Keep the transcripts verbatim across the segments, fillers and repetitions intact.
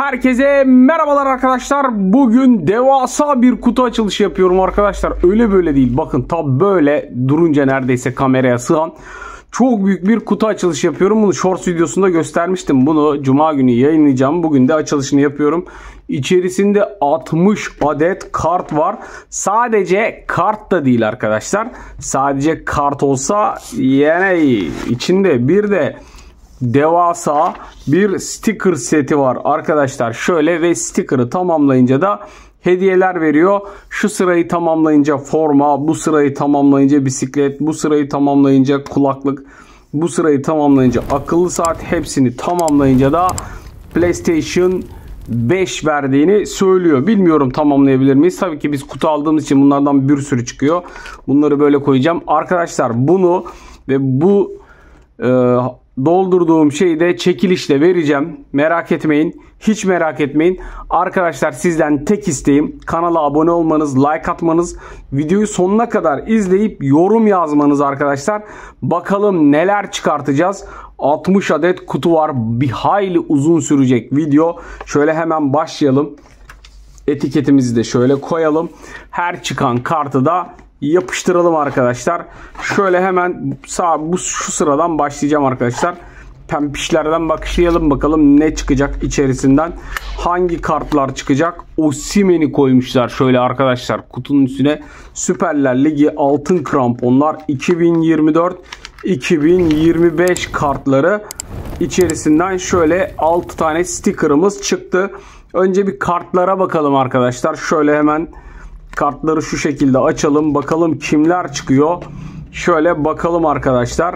Herkese merhabalar arkadaşlar. Bugün devasa bir kutu açılışı yapıyorum arkadaşlar. Öyle böyle değil. Bakın tam böyle durunca neredeyse kameraya sığan çok büyük bir kutu açılışı yapıyorum. Bunu shorts videosunda göstermiştim. Bunu cuma günü yayınlayacağım. Bugün de açılışını yapıyorum. İçerisinde altmış adet kart var. Sadece kart da değil arkadaşlar. Sadece kart olsa yani içinde bir de devasa bir sticker seti var arkadaşlar. Şöyle ve sticker'ı tamamlayınca da hediyeler veriyor. Şu sırayı tamamlayınca forma, bu sırayı tamamlayınca bisiklet, bu sırayı tamamlayınca kulaklık, bu sırayı tamamlayınca akıllı saat, hepsini tamamlayınca da PlayStation beş verdiğini söylüyor. Bilmiyorum tamamlayabilir miyiz? Tabii ki biz kutu aldığımız için bunlardan bir sürü çıkıyor. Bunları böyle koyacağım. Arkadaşlar bunu ve bu e, doldurduğum şeyi de çekilişle vereceğim. Merak etmeyin. Hiç merak etmeyin. Arkadaşlar sizden tek isteğim kanala abone olmanız, like atmanız, videoyu sonuna kadar izleyip yorum yazmanız arkadaşlar. Bakalım neler çıkartacağız. altmış adet kutu var. Bir hayli uzun sürecek video. Şöyle hemen başlayalım. Etiketimizi de şöyle koyalım. Her çıkan kartı da yapıştıralım arkadaşlar. Şöyle hemen sağ bu şu sıradan başlayacağım arkadaşlar. Pempişlerden başlayalım bakalım ne çıkacak içerisinden. Hangi kartlar çıkacak? Osimhen'i koymuşlar şöyle arkadaşlar kutunun üstüne. Süperler Ligi altın kramponlar iki bin yirmi dört iki bin yirmi beş kartları içerisinden şöyle altı tane sticker'ımız çıktı. Önce bir kartlara bakalım arkadaşlar. Şöyle hemen kartları şu şekilde açalım. Bakalım kimler çıkıyor. Şöyle bakalım arkadaşlar.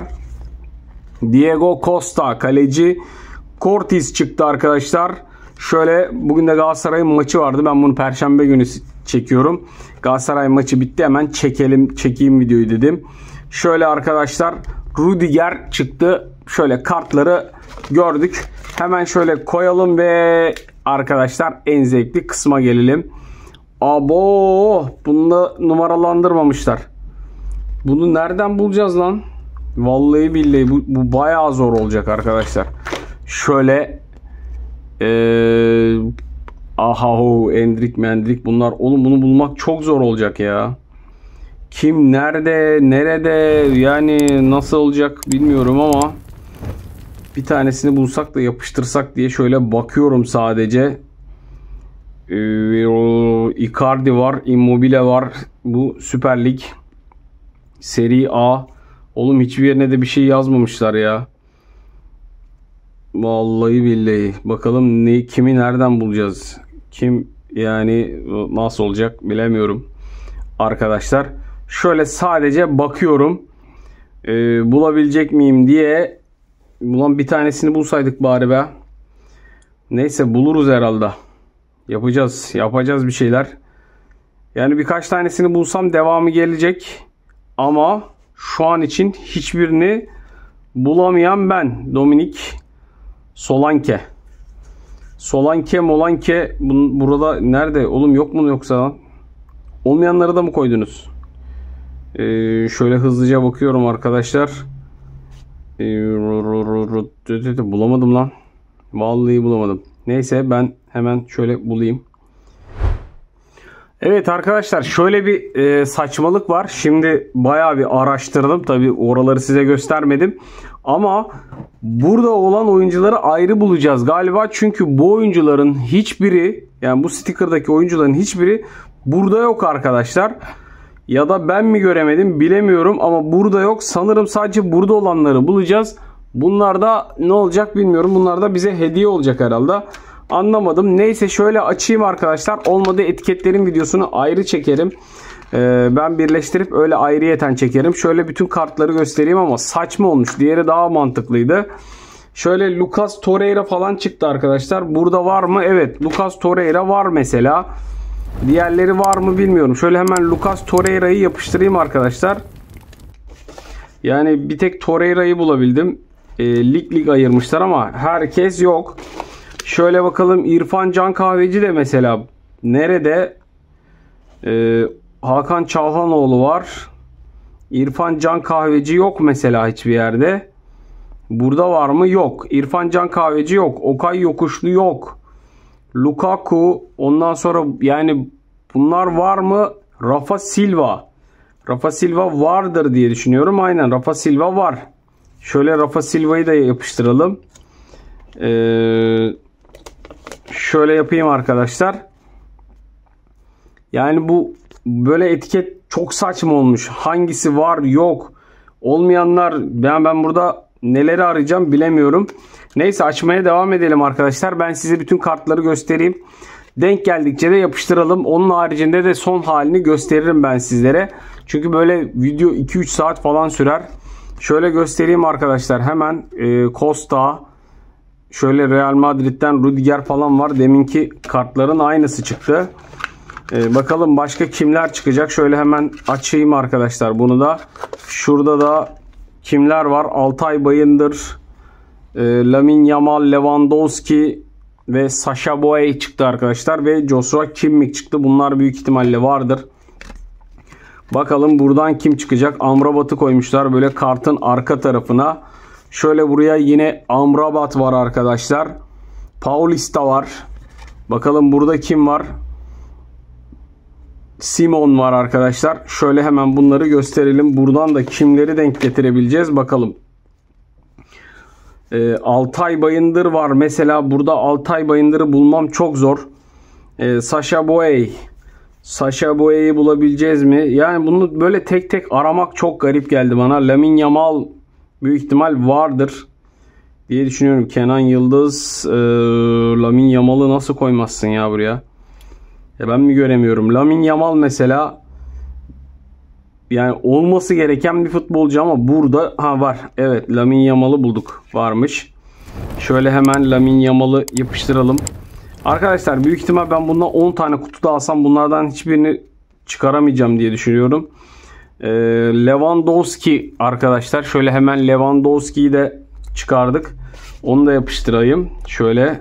Diego Costa kaleci. Cortiz çıktı arkadaşlar. Şöyle bugün de Galatasaray'ın maçı vardı. Ben bunu perşembe günü çekiyorum. Galatasaray maçı bitti. Hemen çekelim, çekeyim videoyu dedim. Şöyle arkadaşlar Rudiger çıktı. Şöyle kartları gördük. Hemen şöyle koyalım ve arkadaşlar en zevkli kısma gelelim. Abo, bunu da numaralandırmamışlar. Bunu nereden bulacağız lan? Vallahi billahi bu, bu bayağı zor olacak arkadaşlar. Şöyle ee, aha o Endrik Mendrik bunlar. Oğlum bunu bulmak çok zor olacak ya. Kim nerede nerede yani nasıl olacak bilmiyorum ama bir tanesini bulsak da yapıştırsak diye şöyle bakıyorum sadece. Icardi var, Immobile var. Bu Süper Lig Serie A. Oğlum hiçbir yerine de bir şey yazmamışlar ya. Vallahi billahi. Bakalım ne kimi nereden bulacağız? Kim yani nasıl olacak bilemiyorum. Arkadaşlar şöyle sadece bakıyorum. Ee, bulabilecek miyim diye. Ulan bir tanesini bulsaydık bari be. Neyse buluruz herhalde. Yapacağız. Yapacağız bir şeyler. Yani birkaç tanesini bulsam devamı gelecek. Ama şu an için hiçbirini bulamayan ben. Dominik Solanke. Solanke Molanke. Bunun, burada nerede? Oğlum yok mu yoksa lan? Olmayanları da mı koydunuz? Ee, şöyle hızlıca bakıyorum arkadaşlar. Ee, bulamadım lan. Vallahi bulamadım. Neyse ben hemen şöyle bulayım. Evet arkadaşlar şöyle bir e, saçmalık var. Şimdi bayağı bir araştırdım. Tabi oraları size göstermedim. Ama burada olan oyuncuları ayrı bulacağız galiba. Çünkü bu oyuncuların hiçbiri yani bu sticker'daki oyuncuların hiçbiri burada yok arkadaşlar. Ya da ben mi göremedim bilemiyorum ama burada yok. Sanırım sadece burada olanları bulacağız. Bunlar da ne olacak bilmiyorum. Bunlar da bize hediye olacak herhalde. Anlamadım. Neyse şöyle açayım arkadaşlar. Olmadı etiketlerin videosunu ayrı çekerim. Ee, ben birleştirip öyle ayrıyeten çekerim. Şöyle bütün kartları göstereyim ama saçma olmuş. Diğeri daha mantıklıydı. Şöyle Lucas Torreira falan çıktı arkadaşlar. Burada var mı? Evet. Lucas Torreira var mesela. Diğerleri var mı bilmiyorum. Şöyle hemen Lucas Torreira'yı yapıştırayım arkadaşlar. Yani bir tek Torreira'yı bulabildim. E, lig lig ayırmışlar ama herkes yok. Şöyle bakalım İrfan Can Kahveci de mesela nerede? E, Hakan Çalhanoğlu var. İrfan Can Kahveci yok mesela hiçbir yerde. Burada var mı? Yok. İrfan Can Kahveci yok. Okay Yokuşlu yok. Lukaku, ondan sonra yani bunlar var mı? Rafa Silva. Rafa Silva vardır diye düşünüyorum. Aynen, Rafa Silva var. Şöyle Rafa Silva'yı da yapıştıralım. Ee, şöyle yapayım arkadaşlar. Yani bu böyle etiket çok saçma olmuş. Hangisi var yok. Olmayanlar, ben, ben burada neleri arayacağım bilemiyorum. Neyse, açmaya devam edelim arkadaşlar. Ben size bütün kartları göstereyim. Denk geldikçe de yapıştıralım. Onun haricinde de son halini gösteririm ben sizlere. Çünkü böyle video iki üç saat falan sürer. Şöyle göstereyim arkadaşlar. Hemen e, Costa, şöyle Real Madrid'den Rudiger falan var. Deminki kartların aynısı çıktı. E, bakalım başka kimler çıkacak. Şöyle hemen açayım arkadaşlar bunu da. Şurada da kimler var? Altay Bayındır, e, Lamine Yamal, Lewandowski ve Sacha Boey çıktı arkadaşlar. Ve Joshua Kimmich çıktı. Bunlar büyük ihtimalle vardır. Bakalım buradan kim çıkacak? Amrabat'ı koymuşlar böyle kartın arka tarafına. Şöyle buraya yine Amrabat var arkadaşlar. Paulista var. Bakalım burada kim var? Simon var arkadaşlar. Şöyle hemen bunları gösterelim. Buradan da kimleri denk getirebileceğiz bakalım. Ee, Altay Bayındır var. Mesela burada Altay Bayındır'ı bulmam çok zor. Ee, Sacha Boey. Sacha Boey'i bulabileceğiz mi? Yani bunu böyle tek tek aramak çok garip geldi bana. Lamine Yamal büyük ihtimal vardır diye düşünüyorum. Kenan Yıldız, e, Lamine Yamal'ı nasıl koymazsın ya buraya? Ya ben mi göremiyorum? Lamine Yamal mesela, yani olması gereken bir futbolcu ama burada ha var. Evet, Lamine Yamal'ı bulduk. Varmış. Şöyle hemen Lamine Yamal'ı yapıştıralım. Arkadaşlar büyük ihtimal ben bundan on tane kutu da alsam bunlardan hiçbirini çıkaramayacağım diye düşünüyorum. Ee, Lewandowski arkadaşlar. Şöyle hemen Lewandowski'yi de çıkardık. Onu da yapıştırayım. Şöyle.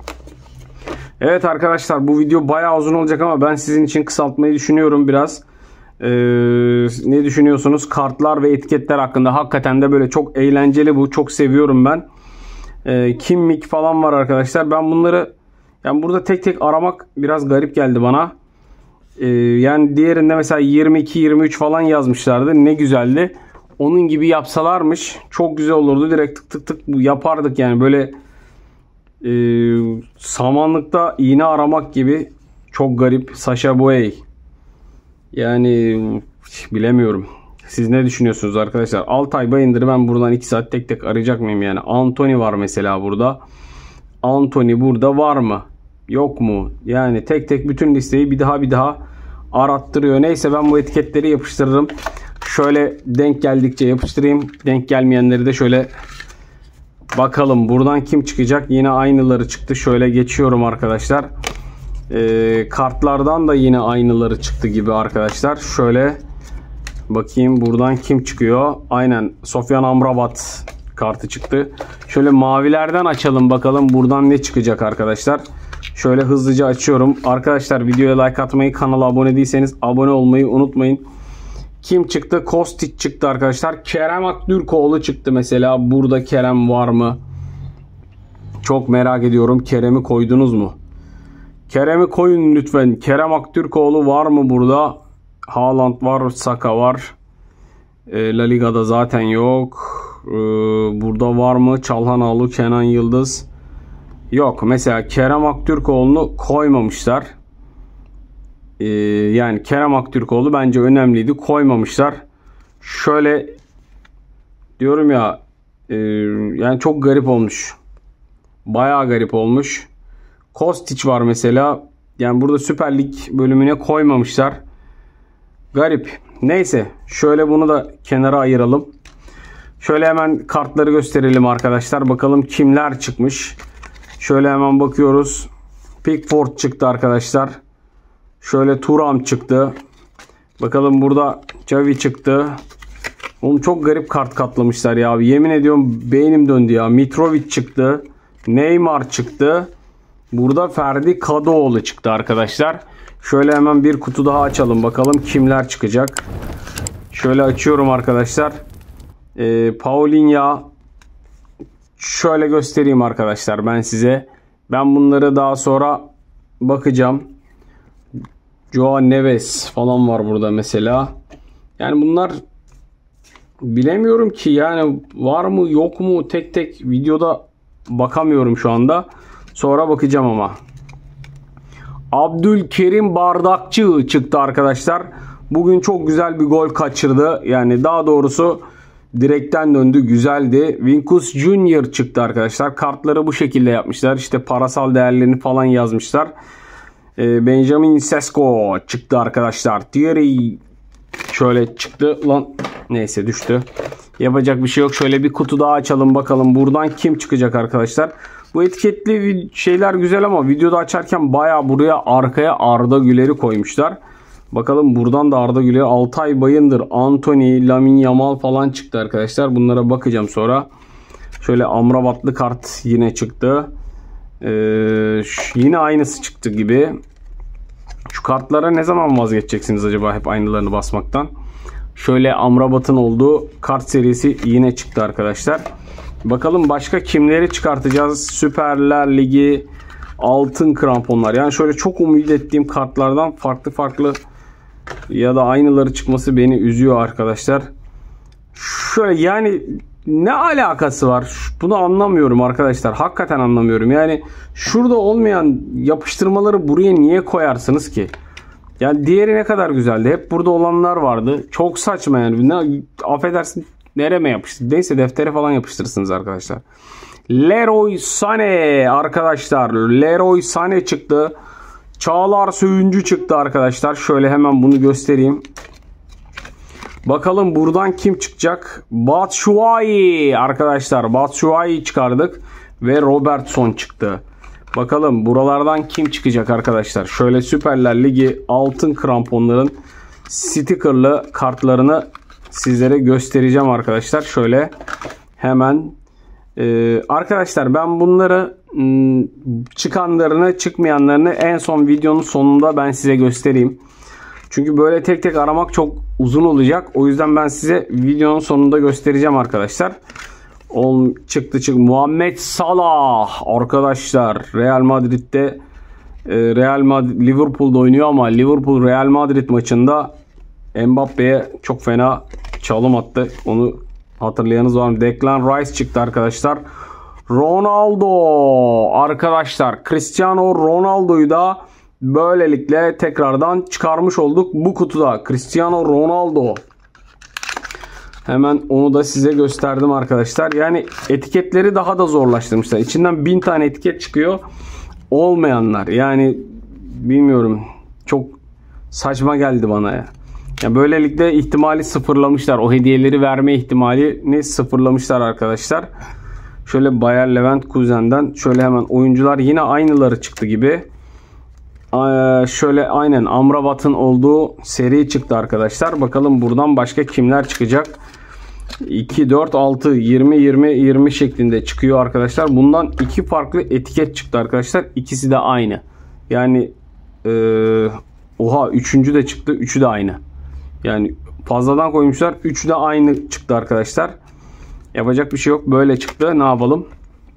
Evet arkadaşlar, bu video bayağı uzun olacak ama ben sizin için kısaltmayı düşünüyorum biraz. Ee, ne düşünüyorsunuz? Kartlar ve etiketler hakkında. Hakikaten de böyle çok eğlenceli bu. Çok seviyorum ben. Ee, Kimmich falan var arkadaşlar. Ben bunları, yani burada tek tek aramak biraz garip geldi bana. Ee, yani diğerinde mesela yirmi iki yirmi üç falan yazmışlardı. Ne güzeldi. Onun gibi yapsalarmış çok güzel olurdu. Direkt tık tık tık yapardık yani. Böyle e, samanlıkta iğne aramak gibi çok garip. Sacha Boey. Yani bilemiyorum. Siz ne düşünüyorsunuz arkadaşlar? Altay Bayındır'ı ben buradan iki saat tek tek arayacak mıyım yani? Anthony var mesela burada. Anthony burada var mı? Yok mu? Yani tek tek bütün listeyi bir daha bir daha arattırıyor. Neyse, ben bu etiketleri yapıştırırım. Şöyle denk geldikçe yapıştırayım. Denk gelmeyenleri de şöyle bakalım. Buradan kim çıkacak? Yine aynıları çıktı. Şöyle geçiyorum arkadaşlar. Ee, kartlardan da yine aynıları çıktı gibi arkadaşlar. Şöyle bakayım buradan kim çıkıyor? Aynen, Sofyan Amrabat kartı çıktı. Şöyle mavilerden açalım bakalım buradan ne çıkacak arkadaşlar. Şöyle hızlıca açıyorum. Arkadaşlar videoya like atmayı, kanala abone değilseniz abone olmayı unutmayın. Kim çıktı? Kostic çıktı arkadaşlar. Kerem Aktürkoğlu çıktı mesela. Burada Kerem var mı? Çok merak ediyorum. Kerem'i koydunuz mu? Kerem'i koyun lütfen. Kerem Aktürkoğlu var mı burada? Haaland var. Saka var. E, La Liga'da zaten yok. E, burada var mı? Çalhanoğlu, Kenan Yıldız. Yok. Mesela Kerem Aktürkoğlu'nu koymamışlar. Ee, yani Kerem Aktürkoğlu bence önemliydi. Koymamışlar. Şöyle diyorum ya, e, yani çok garip olmuş. Bayağı garip olmuş. Kostic var mesela. Yani burada Süper Lig bölümüne koymamışlar. Garip. Neyse. Şöyle bunu da kenara ayıralım. Şöyle hemen kartları gösterelim arkadaşlar. Bakalım kimler çıkmış. Şöyle hemen bakıyoruz. Pickford çıktı arkadaşlar. Şöyle Thuram çıktı. Bakalım burada Xavi çıktı. Oğlum çok garip kart katlamışlar ya. Yemin ediyorum beynim döndü ya. Mitrovic çıktı. Neymar çıktı. Burada Ferdi Kadıoğlu çıktı arkadaşlar. Şöyle hemen bir kutu daha açalım. Bakalım kimler çıkacak. Şöyle açıyorum arkadaşlar. Ee, Paulinho. Şöyle göstereyim arkadaşlar ben size. Ben bunları daha sonra bakacağım. Joao Neves falan var burada mesela. Yani bunlar bilemiyorum ki, yani var mı yok mu, tek tek videoda bakamıyorum şu anda. Sonra bakacağım ama. Abdülkerim Bardakçı çıktı arkadaşlar. Bugün çok güzel bir gol kaçırdı. Yani daha doğrusu direkten döndü, güzeldi. Vinicius Junior çıktı arkadaşlar. Kartları bu şekilde yapmışlar. İşte parasal değerlerini falan yazmışlar. Ee, Benjamin Sesko çıktı arkadaşlar. Thierry şöyle çıktı. Lan neyse, düştü. Yapacak bir şey yok. Şöyle bir kutu daha açalım bakalım. Buradan kim çıkacak arkadaşlar. Bu etiketli şeyler güzel ama videoda açarken baya buraya arkaya Arda Güler'i koymuşlar. Bakalım buradan da Arda Güler, Altay Bayındır, Anthony, Lamine Yamal falan çıktı arkadaşlar. Bunlara bakacağım sonra. Şöyle Amrabatlı kart yine çıktı. Ee, yine aynısı çıktı gibi. Şu kartlara ne zaman vazgeçeceksiniz acaba, hep aynılarını basmaktan? Şöyle Amrabat'ın olduğu kart serisi yine çıktı arkadaşlar. Bakalım başka kimleri çıkartacağız? Süperler Ligi altın kramponlar. Yani şöyle çok umut ettiğim kartlardan farklı farklı ya da aynıları çıkması beni üzüyor arkadaşlar. Şöyle yani ne alakası var? Bunu anlamıyorum arkadaşlar. Hakikaten anlamıyorum. Yani şurada olmayan yapıştırmaları buraya niye koyarsınız ki? Yani diğeri ne kadar güzeldi. Hep burada olanlar vardı. Çok saçma yani. Ne, affedersin, nereme yapıştır? Neyse, deftere falan yapıştırırsınız arkadaşlar. Leroy Sané arkadaşlar. Leroy Sané çıktı. Çağlar Söyüncü çıktı arkadaşlar. Şöyle hemen bunu göstereyim. Bakalım buradan kim çıkacak? Batshuayi arkadaşlar. Batshuayi çıkardık. Ve Robertson çıktı. Bakalım buralardan kim çıkacak arkadaşlar. Şöyle Süperler Ligi altın kramponların stickerlı kartlarını sizlere göstereceğim arkadaşlar. Şöyle hemen. Ee, arkadaşlar ben bunları ım, çıkanlarını çıkmayanlarını en son videonun sonunda ben size göstereyim. Çünkü böyle tek tek aramak çok uzun olacak. O yüzden ben size videonun sonunda göstereceğim arkadaşlar. Ol, çıktı çık Muhammed Salah arkadaşlar. Real Madrid'de e, Real Madrid Liverpool'da oynuyor ama Liverpool Real Madrid maçında Mbappe'ye çok fena çalım attı. Onu hatırlayanınız var mı? Declan Rice çıktı arkadaşlar. Ronaldo arkadaşlar. Cristiano Ronaldo'yu da böylelikle tekrardan çıkarmış olduk bu kutuda. Cristiano Ronaldo. Hemen onu da size gösterdim arkadaşlar. Yani etiketleri daha da zorlaştırmışlar. İçinden bin tane etiket çıkıyor. Olmayanlar. Yani bilmiyorum. Çok saçma geldi bana ya. Yani böylelikle ihtimali sıfırlamışlar. O hediyeleri verme ihtimalini sıfırlamışlar arkadaşlar. Şöyle Bayer Leverkusen'den şöyle hemen oyuncular yine aynıları çıktı gibi. Ee, şöyle aynen Amrabat'ın olduğu seri çıktı arkadaşlar. Bakalım buradan başka kimler çıkacak? iki, dört, altı, yirmi, yirmi, yirmi şeklinde çıkıyor arkadaşlar. Bundan iki farklı etiket çıktı arkadaşlar. İkisi de aynı. Yani ee, oha, üçüncü de çıktı. Üçü de aynı. Yani fazladan koymuşlar. Üçü de aynı çıktı arkadaşlar. Yapacak bir şey yok. Böyle çıktı. Ne yapalım?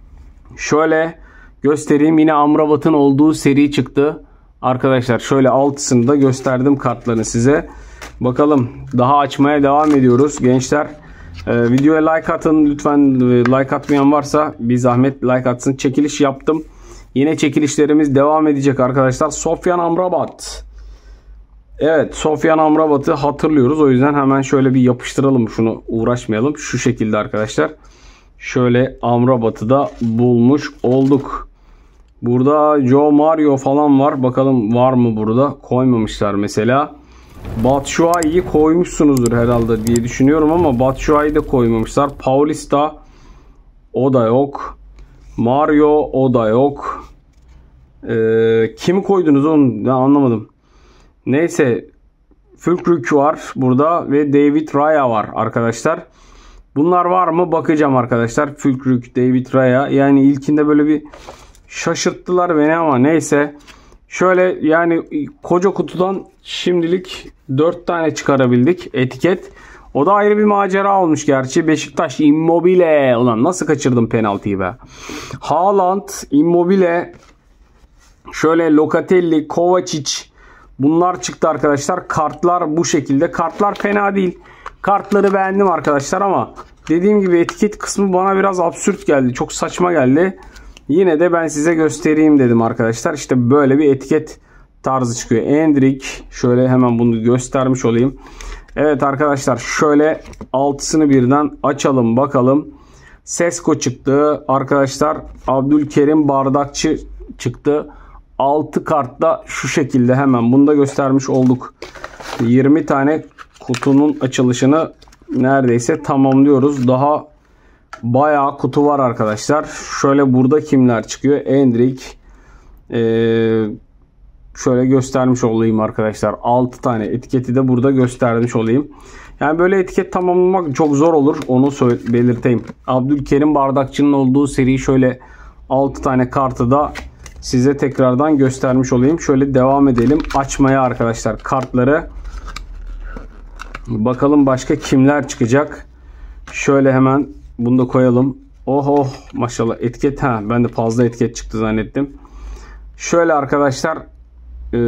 Şöyle göstereyim. Yine Amrabat'ın olduğu seri çıktı. Arkadaşlar şöyle altısını da gösterdim kartlarını size. Bakalım daha açmaya devam ediyoruz gençler. Ee, videoya like atın lütfen. Like atmayan varsa bir zahmet like atsın. Çekiliş yaptım. Yine çekilişlerimiz devam edecek arkadaşlar. Sofyan Amrabat. Evet, Sofyan Amrabat'ı hatırlıyoruz. O yüzden hemen şöyle bir yapıştıralım, şunu uğraşmayalım. Şu şekilde arkadaşlar. Şöyle Amrabat'ı da bulmuş olduk. Burada Joe Mario falan var. Bakalım var mı burada? Koymamışlar mesela. Batshuayi'yi koymuşsunuzdur herhalde diye düşünüyorum ama Batshuayi'yi de koymamışlar. Paulista o da yok. Mario o da yok. Ee, kimi koydunuz onu ben anlamadım. Neyse, Fülkrük var burada ve David Raya var arkadaşlar. Bunlar var mı bakacağım arkadaşlar. Fülkrük, David Raya. Yani ilkinde böyle bir şaşırttılar beni ama neyse. Şöyle yani koca kutudan şimdilik dört tane çıkarabildik etiket. O da ayrı bir macera olmuş gerçi. Beşiktaş Immobile. Ulan nasıl kaçırdım penaltıyı be. Haaland, Immobile. Şöyle Locatelli, Kovacic bunlar çıktı arkadaşlar. Kartlar bu şekilde. Kartlar fena değil. Kartları beğendim arkadaşlar ama dediğim gibi etiket kısmı bana biraz absürt geldi. Çok saçma geldi. Yine de ben size göstereyim dedim arkadaşlar. İşte böyle bir etiket tarzı çıkıyor. Endrick. Şöyle hemen bunu göstermiş olayım. Evet arkadaşlar şöyle altısını birden açalım bakalım. Sesko çıktı. Arkadaşlar Abdülkerim Bardakçı çıktı. altı kartla şu şekilde hemen bunu da göstermiş olduk. yirmi tane kutunun açılışını neredeyse tamamlıyoruz. Daha bayağı kutu var arkadaşlar. Şöyle burada kimler çıkıyor? Endrick. Ee, şöyle göstermiş olayım arkadaşlar. altı tane etiketi de burada göstermiş olayım. Yani böyle etiket tamamlamak çok zor olur. Onu belirteyim. Abdülkerim Bardakçı'nın olduğu seri şöyle altı tane kartı da size tekrardan göstermiş olayım. Şöyle devam edelim açmaya arkadaşlar kartları. Bakalım başka kimler çıkacak. Şöyle hemen bunu da koyalım. Oh oh maşallah etiket. Ha, ben de fazla etiket çıktı zannettim. Şöyle arkadaşlar e,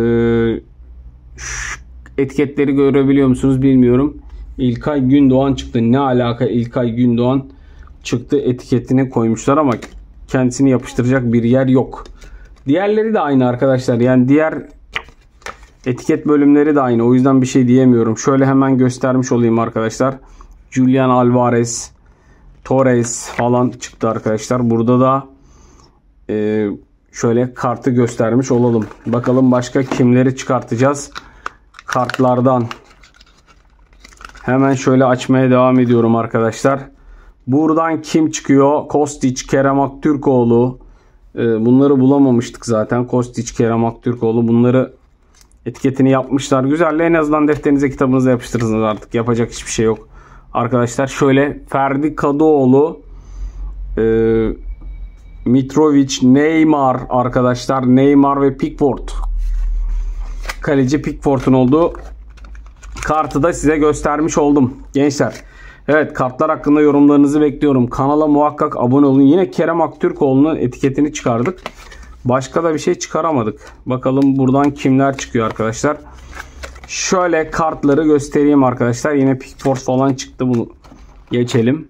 etiketleri görebiliyor musunuz bilmiyorum. İlkay Gündoğan çıktı. Ne alaka İlkay Gündoğan çıktı etiketini koymuşlar ama kendisini yapıştıracak bir yer yok. Diğerleri de aynı arkadaşlar. Yani diğer etiket bölümleri de aynı. O yüzden bir şey diyemiyorum. Şöyle hemen göstermiş olayım arkadaşlar. Julian Alvarez, Torres falan çıktı arkadaşlar. Burada da e, şöyle kartı göstermiş olalım. Bakalım başka kimleri çıkartacağız kartlardan. Hemen şöyle açmaya devam ediyorum arkadaşlar. Buradan kim çıkıyor? Kostić, Kerem Aktürkoğlu. E, bunları bulamamıştık zaten. Kostić, Kerem Aktürkoğlu. Bunları etiketini yapmışlar. Güzel. En azından defterinize, kitabınıza yapıştırırsınız artık. Yapacak hiçbir şey yok. Arkadaşlar şöyle Ferdi Kadıoğlu, e, Mitrovic, Neymar arkadaşlar. Neymar ve Pickford. Kaleci Pickford'un olduğu kartı da size göstermiş oldum. Gençler. Evet, kartlar hakkında yorumlarınızı bekliyorum. Kanala muhakkak abone olun. Yine Kerem Aktürkoğlu'nun etiketini çıkardık. Başka da bir şey çıkaramadık. Bakalım buradan kimler çıkıyor arkadaşlar. Şöyle kartları göstereyim arkadaşlar. Yine Pickford falan çıktı. Bunu geçelim.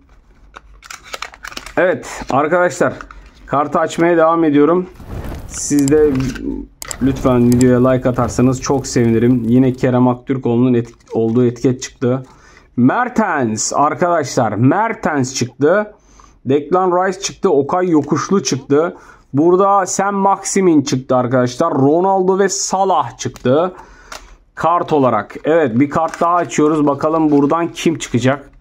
Evet arkadaşlar. Kartı açmaya devam ediyorum. Siz de lütfen videoya like atarsanız çok sevinirim. Yine Kerem Aktürkoğlu'nun etik olduğu etiket çıktı. Mertens arkadaşlar. Mertens çıktı. Declan Rice çıktı. Okay Yokuşlu çıktı. Burada Sam Maximin çıktı arkadaşlar. Ronaldo ve Salah çıktı. Kart olarak. Evet, bir kart daha açıyoruz. Bakalım buradan kim çıkacak.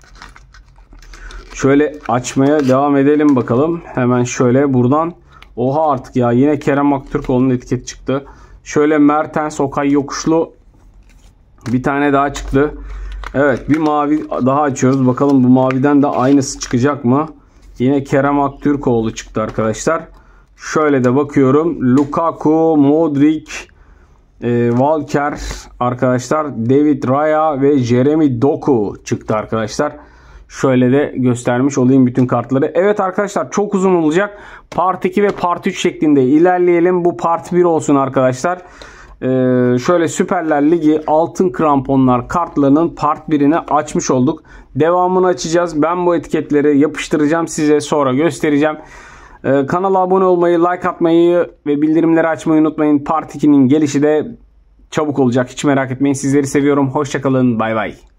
Şöyle açmaya devam edelim bakalım. Hemen şöyle buradan. Oha artık ya. Yine Kerem Aktürkoğlu'nun etiketi çıktı. Şöyle Mertens, Okay Yokuşlu. Bir tane daha çıktı. Evet, bir mavi daha açıyoruz. Bakalım bu maviden de aynısı çıkacak mı? Yine Kerem Aktürkoğlu çıktı arkadaşlar. Şöyle de bakıyorum. Lukaku, Modric, e, Walker arkadaşlar. David Raya ve Jeremy Doku çıktı arkadaşlar. Şöyle de göstermiş olayım bütün kartları. Evet arkadaşlar, çok uzun olacak. Part iki ve Part üç şeklinde ilerleyelim. Bu Part bir olsun arkadaşlar. Ee, şöyle Süperler Ligi altın kramponlar kartlarının Part birini açmış olduk. Devamını açacağız. Ben bu etiketleri yapıştıracağım. Size sonra göstereceğim. Ee, kanala abone olmayı, like atmayı ve bildirimleri açmayı unutmayın. Part ikinin gelişi de çabuk olacak. Hiç merak etmeyin. Sizleri seviyorum. Hoşçakalın. Bay bay.